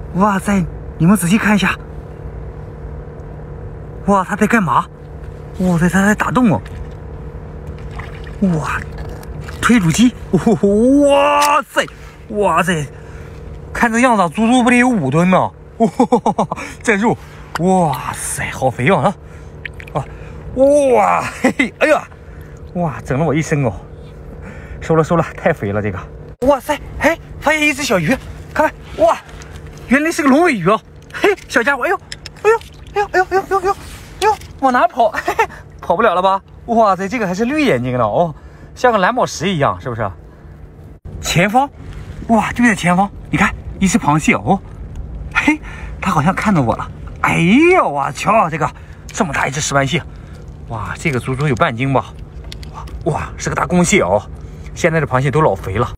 哇塞，你们仔细看一下，哇，它在干嘛？哇塞，它在打洞哦！哇，推土机，哇塞，哇塞，看这样子，足足不得有5吨呢！哇，这肉，哇塞，好肥啊！啊，哇，嘿嘿，哎呀，哇，整了我一身哦！收了，太肥了这个！哇塞，哎，发现一只小鱼，看看，哇，原来是个龙尾鱼哦！嘿，小家伙，哎呦，往哪跑？嘿嘿，跑不了了吧？哇塞，这个还是绿眼睛的哦，像个蓝宝石一样，是不是？前方，哇，就在前方，你看一只螃蟹哦，嘿，它好像看到我了。哎呦，我瞧这么大一只石斑蟹，哇，这个足足有半斤吧？哇，是个大公蟹哦。现在的螃蟹都老肥了。